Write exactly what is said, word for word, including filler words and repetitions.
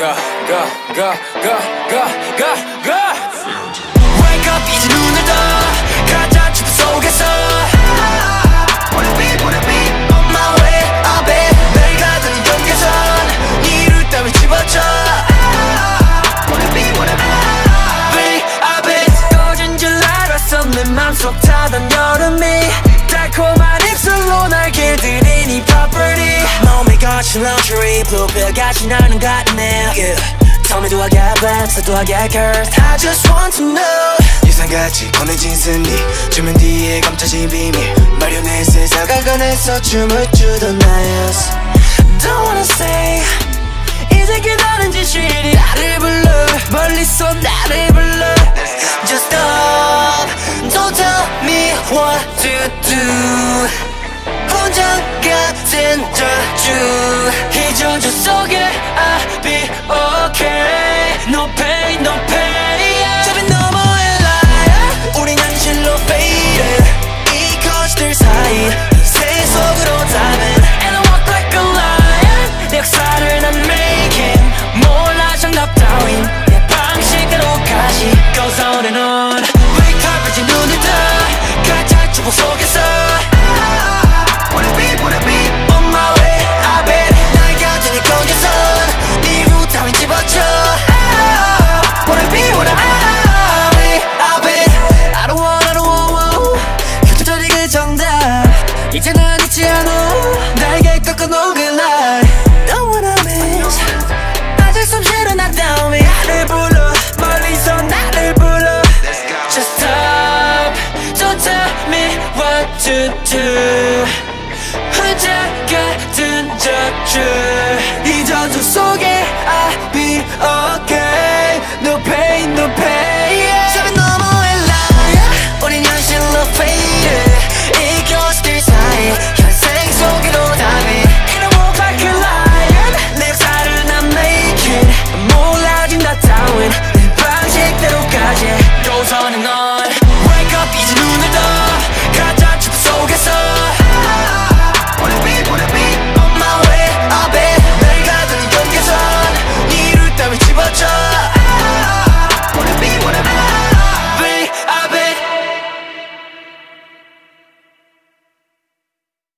go, go, go, go, go, go, go. Wake up 이제 눈을 떠 가짜 춤 속에서 Wanna be, wanna be on my way I'll be 날 가던 경계선 네 이룰 따윈 집어쳐 Wanna be, wanna be Be, I'll be 꺼진 줄 알았어 내 맘속 타던 여름이 달콤한 입술로 날 길들인 이 property 몸이 거친 luxury blue pill 같이 나는 같네 yeah. Tell me do I get blessed or do I get cursed I just want to know 예상같이 꺼내진 승리 주면 뒤에 감춰진 비밀 마련해 세상을 꺼내서 춤을 추던 나였어 Don't wanna say 이제 기다린 진실이 나를 불러 멀리서 나를 불러 Just stop Don't tell me what to do 혼자 같은 저주 이 저주 속에 I'll be okay